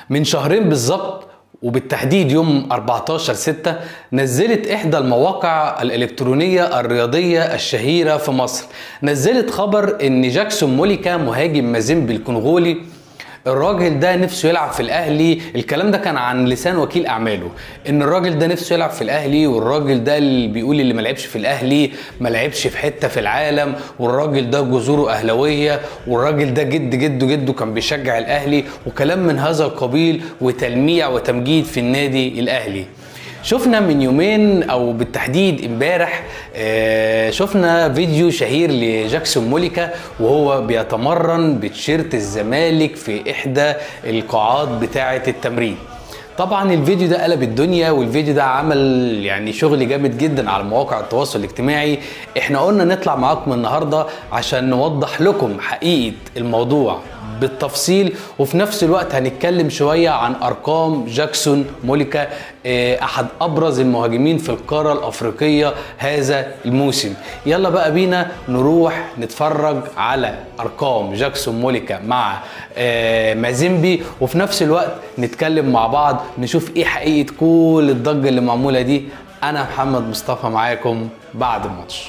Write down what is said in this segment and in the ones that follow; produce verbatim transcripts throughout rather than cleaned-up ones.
من شهرين بالظبط وبالتحديد يوم أربعتاشر ستة نزلت إحدى المواقع الإلكترونية الرياضية الشهيرة في مصر، نزلت خبر إن جاكسون موليكا مهاجم مازيمبي الكونغولي الراجل ده نفسه يلعب في الاهلي. الكلام ده كان عن لسان وكيل اعماله، ان الراجل ده نفسه يلعب في الاهلي، والراجل ده اللي بيقول اللي ما لعبش في الاهلي ما لعبش في حته في العالم، والراجل ده جذوره اهلاويه، والراجل ده جد جده جده كان بيشجع الاهلي، وكلام من هذا القبيل وتلميع وتمجيد في النادي الاهلي. شفنا من يومين او بالتحديد امبارح آه شفنا فيديو شهير لجاكسون موليكا وهو بيتمرن بتيشيرت الزمالك في احدى القاعات بتاعه التمرين. طبعا الفيديو ده قلب الدنيا، والفيديو ده عمل يعني شغل جامد جدا على مواقع التواصل الاجتماعي. احنا قلنا نطلع معاكم النهارده عشان نوضح لكم حقيقه الموضوع بالتفصيل، وفي نفس الوقت هنتكلم شوية عن أرقام جاكسون موليكا أحد أبرز المهاجمين في القارة الأفريقية هذا الموسم. يلا بقى بينا نروح نتفرج على أرقام جاكسون موليكا مع مازيمبي، وفي نفس الوقت نتكلم مع بعض نشوف إيه حقيقة كل الضجة اللي معمولة دي. أنا محمد مصطفى معاكم بعد الماتش.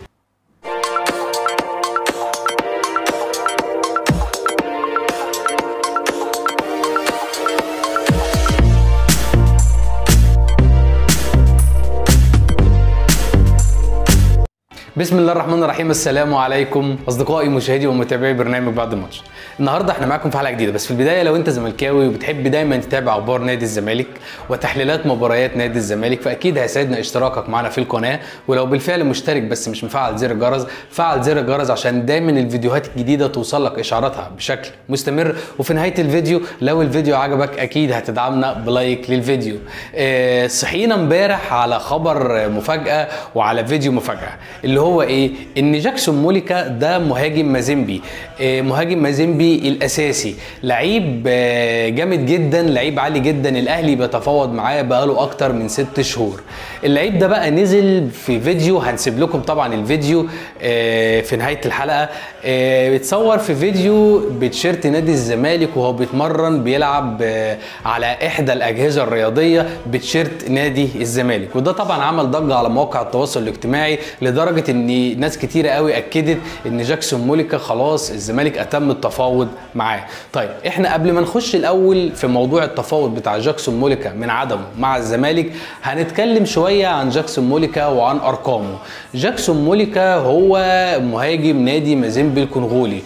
بسم الله الرحمن الرحيم. السلام عليكم اصدقائي مشاهدي ومتابعي برنامج بعد الماتش. النهارده احنا معاكم في حلقه جديده، بس في البدايه لو انت زملكاوي وبتحب دايما تتابع اخبار نادي الزمالك وتحليلات مباريات نادي الزمالك، فاكيد هيسعدنا اشتراكك معنا في القناه، ولو بالفعل مشترك بس مش مفعل زر الجرس فعل زر الجرس عشان دايما الفيديوهات الجديده توصل لك اشعاراتها بشكل مستمر. وفي نهايه الفيديو لو الفيديو عجبك اكيد هتدعمنا بلايك للفيديو. اه صحينا امبارح على خبر مفاجاه وعلى فيديو مفاجاه، اللي هو ايه؟ ان جاكسون موليكا ده مهاجم مازيمبي، اه مهاجم مازيمبي الاساسي، لعيب اه جامد جدا، لعيب عالي جدا، الاهلي بيتفاوض معاه بقاله اكتر من ست شهور. اللعيب ده بقى نزل في فيديو، هنسيب لكم طبعا الفيديو اه في نهايه الحلقه، اه بيتصور في فيديو بتيشيرت نادي الزمالك وهو بيتمرن بيلعب اه على احدى الاجهزه الرياضيه بتيشيرت نادي الزمالك، وده طبعا عمل ضجه على مواقع التواصل الاجتماعي لدرجه ان ناس كتيره قوي اكدت ان جاكسون موليكا خلاص الزمالك اتم التفاوض معاه. طيب احنا قبل ما نخش الاول في موضوع التفاوض بتاع جاكسون موليكا من عدمه مع الزمالك، هنتكلم شويه عن جاكسون موليكا وعن ارقامه. جاكسون موليكا هو مهاجم نادي مازيمبي الكونغولي،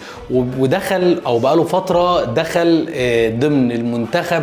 ودخل او بقاله فتره دخل ضمن المنتخب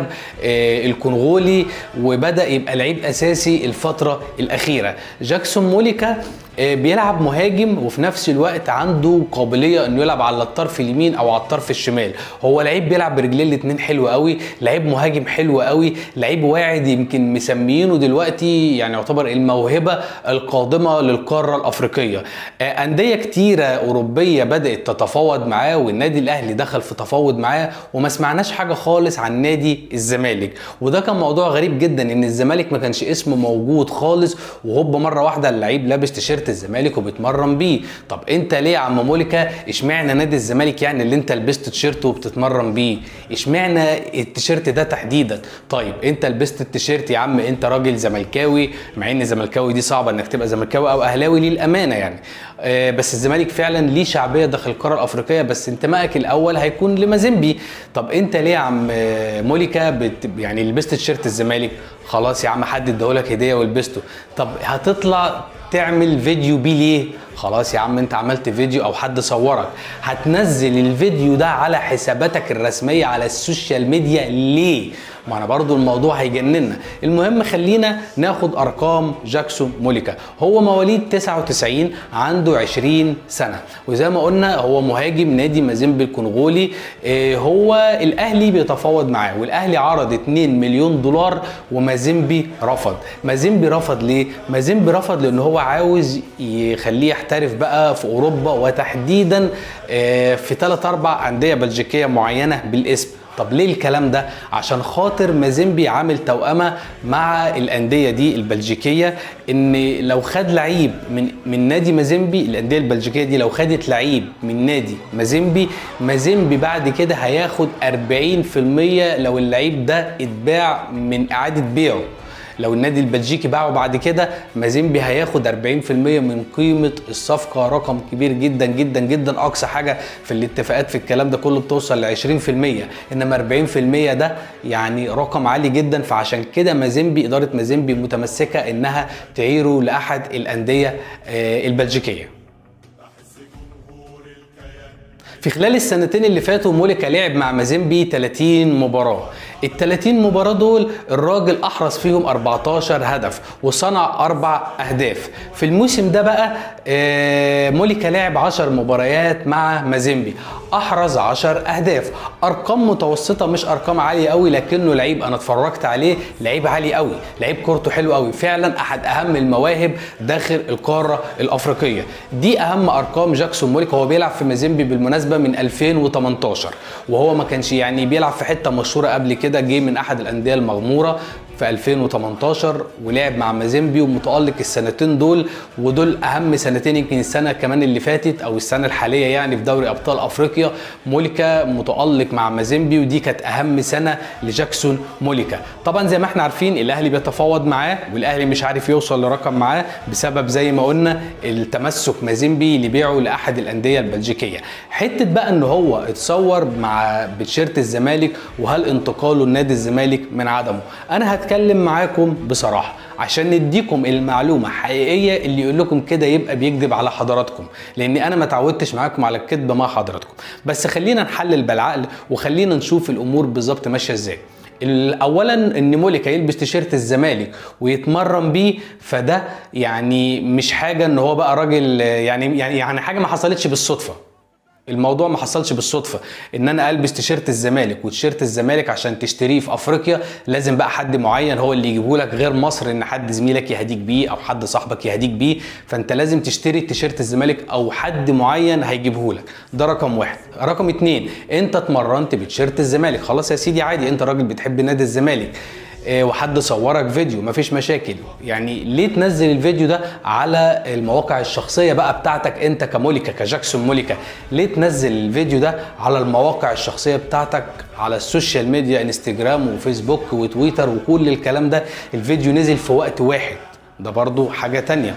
الكونغولي وبدا يبقى لعيب اساسي الفتره الاخيره. جاكسون موليكا بيلعب مهاجم وفي نفس الوقت عنده قابليه انه يلعب على الطرف اليمين او على الطرف الشمال. هو لعيب بيلعب برجليه الاثنين حلو قوي، لعيب مهاجم حلو قوي، لعيب واعد، يمكن مسميينه دلوقتي يعني يعتبر الموهبه القادمه للقاره الافريقيه. انديه كتيره اوروبيه بدات تتفاوض معاه، والنادي الاهلي دخل في تفاوض معاه، وما سمعناش حاجه خالص عن نادي الزمالك، وده كان موضوع غريب جدا ان الزمالك ما كانش اسمه موجود خالص، وهوب مره واحده اللعيب لابس تيشيرت الزمالك وبيتمرن بيه. طب انت ليه يا عم موليكا اشمعنى نادي الزمالك يعني اللي انت لبست تيشيرت وبتتمرن بيه؟ اشمعنى التيشيرت ده تحديدا؟ طيب انت لبست التيشيرت يا عم، انت راجل زملكاوي، مع ان زملكاوي دي صعبه انك تبقى زملكاوي او اهلاوي للامانه يعني، آه بس الزمالك فعلا ليه شعبيه داخل القاره الافريقيه، بس انتمائك الاول هيكون لمازيمبي. طب انت ليه يا عم موليكا بت يعني لبست تيشيرت الزمالك؟ خلاص يا عم حد اداهولك هديه ولبسته. طب هتطلع تعمل فيديو بيه ليه؟ خلاص يا عم انت عملت فيديو او حد صورك، هتنزل الفيديو ده على حساباتك الرسميه على السوشيال ميديا ليه؟ ما انا برضو الموضوع هيجننا. المهم خلينا ناخد ارقام جاكسون موليكا. هو مواليد تسعة وتسعين، عنده عشرين سنه، وزي ما قلنا هو مهاجم نادي مازيمبي الكونغولي. اه هو الاهلي بيتفاوض معاه، والاهلي عرض اتنين مليون دولار ومازيمبي رفض. مازيمبي رفض ليه؟ مازيمبي رفض لان هو عاوز يخليه يحترف بقى في اوروبا، وتحديدا اه في ثلاث اربع انديه بلجيكيه معينه بالاسم. طب ليه الكلام ده؟ عشان خاطر مازيمبي عامل توأمة مع الأندية دي البلجيكية، ان لو خد لعيب من من نادي مازيمبي، الأندية البلجيكية دي لو خدت لعيب من نادي مازيمبي، مازيمبي بعد كده هياخد أربعين في المية لو اللعيب ده اتباع من إعادة بيعه. لو النادي البلجيكي باعه بعد كده، مازيمبي هياخد أربعين في المية من قيمة الصفقة، رقم كبير جدا جدا جدا. أقصى حاجة في الاتفاقات في الكلام ده كله بتوصل ل عشرين في المية، إنما أربعين في المية ده يعني رقم عالي جدا. فعشان كده مازيمبي، إدارة مازيمبي متمسكة إنها تعيره لأحد الأندية البلجيكية. في خلال السنتين اللي فاتوا موليكا لعب مع مازيمبي ثلاثين مباراة. ال ثلاثين مباراة دول الراجل أحرز فيهم أربعتاشر هدف وصنع أربع أهداف. في الموسم ده بقى موليكا لعب عشر مباريات مع مازيمبي، أحرز عشر أهداف. أرقام متوسطة، مش أرقام عالية قوي، لكنه لعيب أنا اتفرجت عليه، لعيب عالي قوي، لعيب كورته حلو قوي، فعلا أحد أهم المواهب داخل القارة الأفريقية. دي أهم أرقام جاكسون موليكا. هو بيلعب في مازيمبي بالمناسبة من ألفين وتمنتاشر، وهو ما كانش يعني بيلعب في حتة مشهورة قبل كده، جه من أحد الأندية المغمورة في ألفين وتمنتاشر ولعب مع مازيمبي ومتألق السنتين دول، ودول اهم سنتين. يمكن السنه كمان اللي فاتت او السنه الحاليه يعني في دوري ابطال افريقيا موليكا متألق مع مازيمبي، ودي كانت اهم سنه لجاكسون موليكا. طبعا زي ما احنا عارفين الاهلي بيتفاوض معاه، والاهلي مش عارف يوصل لرقم معاه بسبب زي ما قلنا التمسك مازيمبي لبيعه لاحد الانديه البلجيكيه. حته بقى ان هو اتصور مع بتشيرت الزمالك، وهل انتقاله لنادي الزمالك من عدمه؟ انا هتكلم معاكم بصراحه عشان نديكم المعلومه حقيقيه. اللي يقول لكم كده يبقى بيكذب على حضراتكم، لاني انا ما تعودتش معاكم على الكذب مع حضراتكم. بس خلينا نحلل بالعقل وخلينا نشوف الامور بالظبط ماشيه ازاي. اولا ان موليكا يلبس تيشيرت الزمالك ويتمرن بيه، فده يعني مش حاجه ان هو بقى راجل يعني يعني يعني حاجه ما حصلتش بالصدفه. الموضوع ما حصلش بالصدفه ان انا البس تيشيرت الزمالك، وتيشيرت الزمالك عشان تشتريه في افريقيا لازم بقى حد معين هو اللي يجيبه لك، غير مصر ان حد زميلك يهديك بيه او حد صاحبك يهديك بيه. فانت لازم تشتري تيشيرت الزمالك او حد معين هيجيبه لك. ده رقم واحد. رقم اتنين، انت اتمرنت بتيشيرت الزمالك، خلاص يا سيدي عادي، انت راجل بتحب نادي الزمالك وحد صورك فيديو مفيش مشاكل. يعني ليه تنزل الفيديو ده على المواقع الشخصيه بقى بتاعتك انت كموليكا كجاكسون موليكا؟ ليه تنزل الفيديو ده على المواقع الشخصيه بتاعتك على السوشيال ميديا، انستجرام وفيسبوك وتويتر وكل الكلام ده؟ الفيديو نزل في وقت واحد، ده برضو حاجه تانية.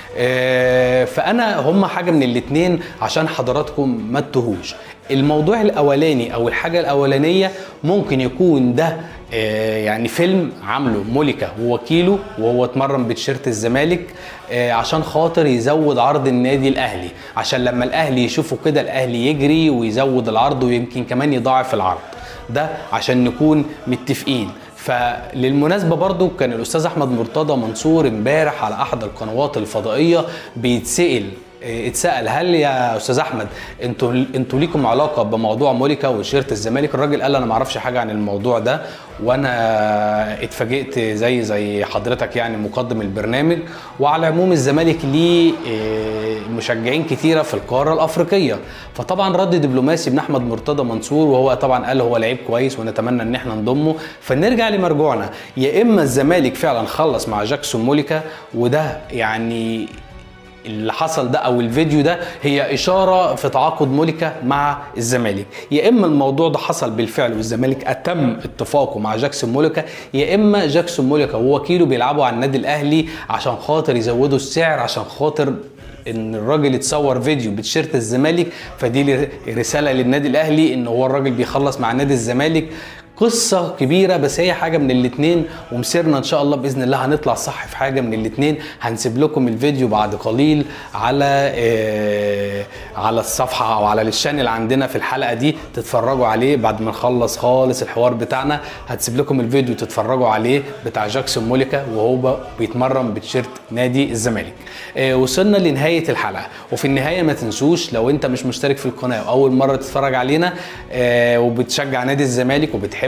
فانا هما حاجه من الاتنين عشان حضراتكم ما تتوهوش. الموضوع الاولاني او الحاجه الاولانيه ممكن يكون ده يعني فيلم عامله موليكا ووكيله وهو اتمرن بتيشيرت الزمالك عشان خاطر يزود عرض النادي الاهلي، عشان لما الاهلي يشوفوا كده الاهلي يجري ويزود العرض ويمكن كمان يضاعف العرض ده، عشان نكون متفقين. فللمناسبه برضو كان الاستاذ احمد مرتضى منصور امبارح على احد القنوات الفضائيه بيتسال اتسال هل يا استاذ احمد انتوا انتوا ليكم علاقه بموضوع موليكا وتيشيرت الزمالك؟ الراجل قال انا ما اعرفش حاجه عن الموضوع ده، وانا اتفاجئت زي زي حضرتك يعني مقدم البرنامج. وعلى العموم الزمالك ليه مشجعين كتيره في القاره الافريقيه، فطبعا رد دبلوماسي من احمد مرتضى منصور، وهو طبعا قال هو لعيب كويس ونتمنى ان احنا نضمه. فنرجع لمرجوعنا، يا اما الزمالك فعلا خلص مع جاكسون موليكا، وده يعني اللي حصل ده او الفيديو ده هي اشاره في تعاقد موليكا مع الزمالك، يا اما الموضوع ده حصل بالفعل والزمالك اتم اتفاقه مع جاكسون موليكا، يا اما جاكسون موليكا ووكيله بيلعبوا على النادي الاهلي عشان خاطر يزودوا السعر، عشان خاطر ان الراجل يتصور فيديو بتيشيرت الزمالك، فدي رساله للنادي الاهلي ان هو الراجل بيخلص مع نادي الزمالك. قصة كبيرة، بس هي حاجة من الاتنين، ومسيرنا ان شاء الله باذن الله هنطلع صح في حاجة من الاتنين. هنسيب لكم الفيديو بعد قليل على آه على الصفحة او على الشانل عندنا في الحلقة دي تتفرجوا عليه بعد ما نخلص خالص الحوار بتاعنا. هتسيب لكم الفيديو تتفرجوا عليه بتاع جاكسون موليكا وهو بيتمرن بتيشيرت نادي الزمالك. آه وصلنا لنهاية الحلقة، وفي النهاية ما تنسوش لو انت مش مشترك في القناة واول مرة تتفرج علينا آه وبتشجع نادي الزمالك وبتحب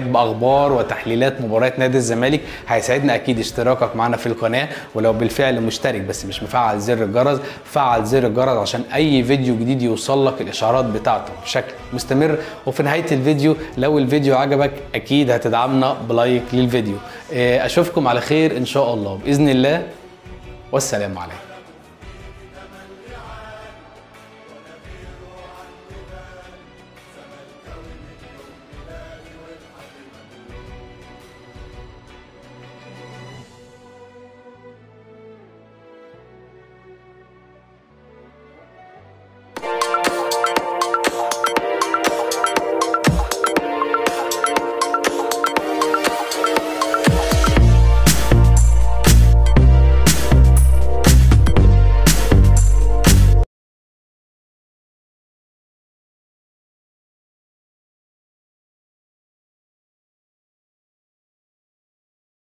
وبتحب اخبار وتحليلات مباريات نادي الزمالك، هيسعدنا اكيد اشتراكك معنا في القناه، ولو بالفعل مشترك بس مش مفعل زر الجرس، فعل زر الجرس عشان اي فيديو جديد يوصل لك الاشعارات بتاعته بشكل مستمر. وفي نهايه الفيديو لو الفيديو عجبك اكيد هتدعمنا بلايك للفيديو. اشوفكم على خير ان شاء الله باذن الله، والسلام عليكم.